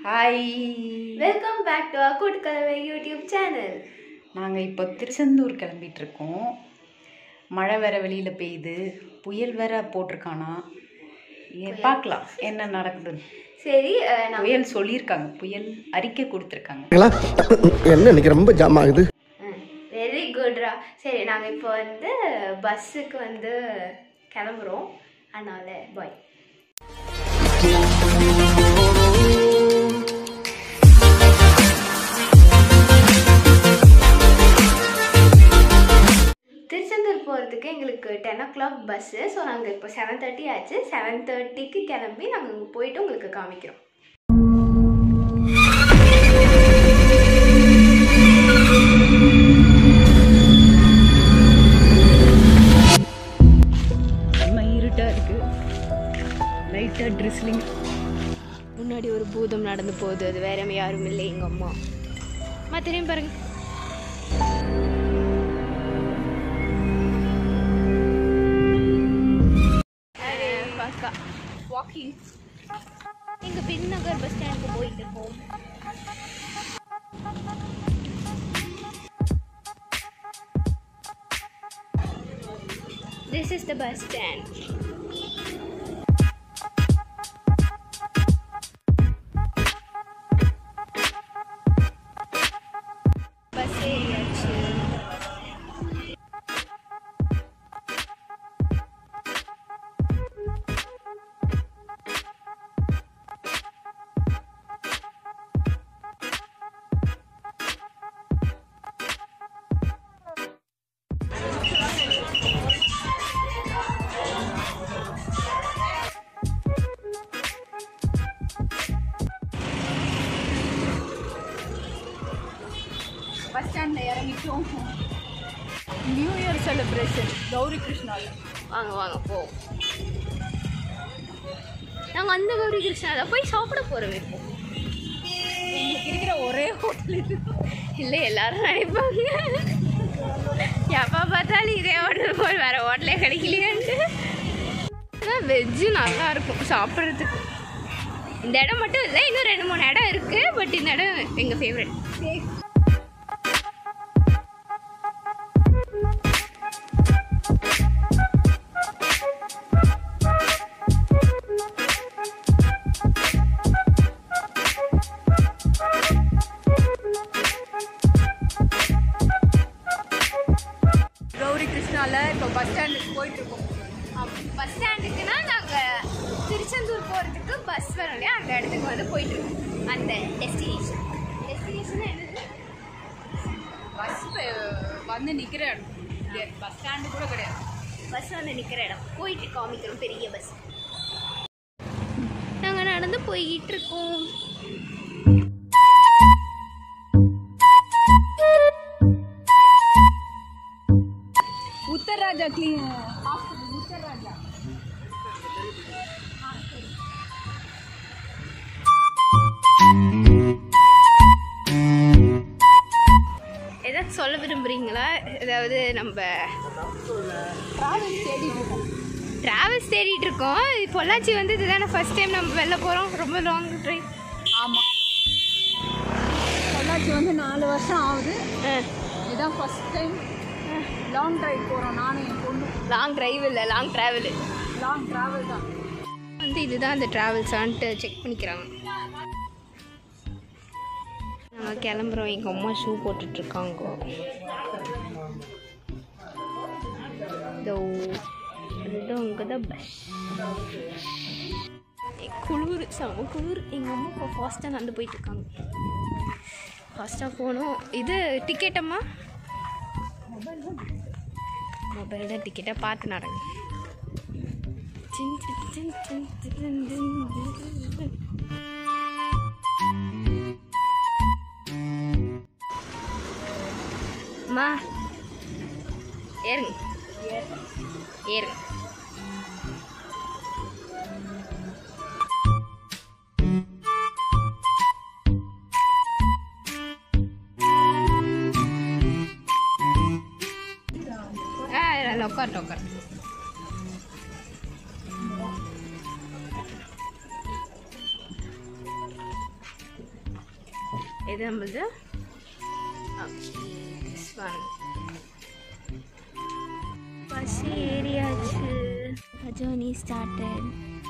Hi, welcome back to our கூட்டுக்கலவை YouTube channel. நாங்கள் இப்போ திருச்செந்தூர் கிளம்பிகிட்ருக்கோம். மழை வேற வெளியில் பெய்யுது, புயல் வேற போட்டிருக்கானா, பார்க்கலாம் என்ன நடக்குதுன்னு. சரி, புயல் சொல்லியிருக்காங்க, புயல் அறிக்கை கொடுத்துருக்காங்க. என்ன இன்னைக்கு ரொம்ப ஜாம் ஆகுது. வெரி குட்ரா. சரி, நாங்கள் இப்போ பஸ்ஸுக்கு கிளம்புறோம். அதனால பாய். திருச்செந்தூர் போகிறதுக்கு எங்களுக்கு 10 o'clock பஸ்ஸு. ஸோ நாங்கள் இப்போ 7:30 ஆச்சு. 7:30க்கு கிளம்பி நாங்கள் அங்கே போயிட்டு உங்களுக்கு காமிக்கிறோம். இருட்டாக இருக்குது, லைட்டாக ட்ரிஸ்லிங். முன்னாடி ஒரு பூதம் நடந்து போகுது, அது வேற யாரும் இல்லை, எங்கள் அம்மா. திரும்பி பாருங்க. வாக்கிங் எங்கள் பின்னகர் பஸ் ஸ்டாண்டுக்கு போயிட்டு இருக்கோம். This is the bus stand. Bus ஏறியாச்சு. பஸ் ஸ்டாண்டில் இறங்கிட்டோம். நியூ இயர் செலிப்ரேஷன் கௌரி கிருஷ்ணாவில். வாங்க வாங்க போ. நாங்கள் அந்த கௌரி கிருஷ்ணாவில் போய் சாப்பிட போகிறோம். இப்போ எங்களுக்கு இருக்கிற ஒரே ஹோட்டல் இது இல்லை, எல்லாரும் நினைப்பாங்க எப்போ பார்த்தாலும் இதே ஹோட்டல் போய் வேறு ஹோட்டலே கிடைக்கலையான்ட்டு. ஆனால் வெஜ்ஜு நல்லா இருக்கும் சாப்பிட்றதுக்கு. இந்த இடம் மட்டும் இல்லை, இன்னும் 2-3 இடம் இருக்குது. பட் இந்த இடம் எங்கள் ஃபேவரட். கௌரி கிருஷ்ணாவில் இப்போ பஸ் ஸ்டாண்டுக்கு போயிட்டுருக்கோம். பஸ் ஸ்டாண்டுக்குன்னா நாங்கள் திருச்செந்தூர் போகிறதுக்கு பஸ் வரும் இல்லையா, அந்த இடத்துக்கு போயிட்டுருக்கோம். அந்த டெஸ்டினேஷன் என்னது? பஸ் வந்து நிற்கிற இடம், பஸ் ஸ்டாண்டு கூட கிடையாது. பஸ் நிற்கிற இடம் போயிட்டு காமிக்கிறோம். பெரிய பஸ். நாங்கள் நடந்து போய்கிட்டு இருக்கோம். உத்தரராஜா உத்தரராஜா ஏதாவது சொல்ல விரும்புகிறீங்களா? ஏதாவது நம்ம ட்ராவல்ஸ் தேடிட்டு இருக்கோம். பொள்ளாச்சி இதுதானே ஃபர்ஸ்ட் டைம் நம்ம வெளில போகிறோம். ரொம்ப லாங் ட்ரைவ். ஆமாம், பொள்ளாச்சி 4 வருஷம் ஆகுது. இதுதான் ஃபர்ஸ்ட் டைம் லாங் ட்ரைவ் போகிறோம். நானும் என் பொண்ணு. லாங் ட்ரைவ் இல்லை, லாங் ட்ராவல் தான். இதுதான் அந்த ட்ராவல்ஸான்ட்டு செக் பண்ணிக்கிறாங்க. நாங்கள் கிளம்புறோம். எங்கள் அம்மா ஷூ போட்டுட்ருக்காங்க. அங்கே தான் பஸ். குளிர், செம குளிர். எங்கள் அம்மா இப்போ ஃபாஸ்ட்டாக நடந்து போயிட்டுருக்காங்க. ஃபாஸ்ட்டாக போகணும். இது டிக்கெட்டம்மா? மொபைல் தான் டிக்கெட்டாக பார்த்து நடங்க. அம்மா ஏறுங்க ஏறுங்க. உட்கார். எது நம்மளது பஸ் ஏரியாச்சு. Journey started.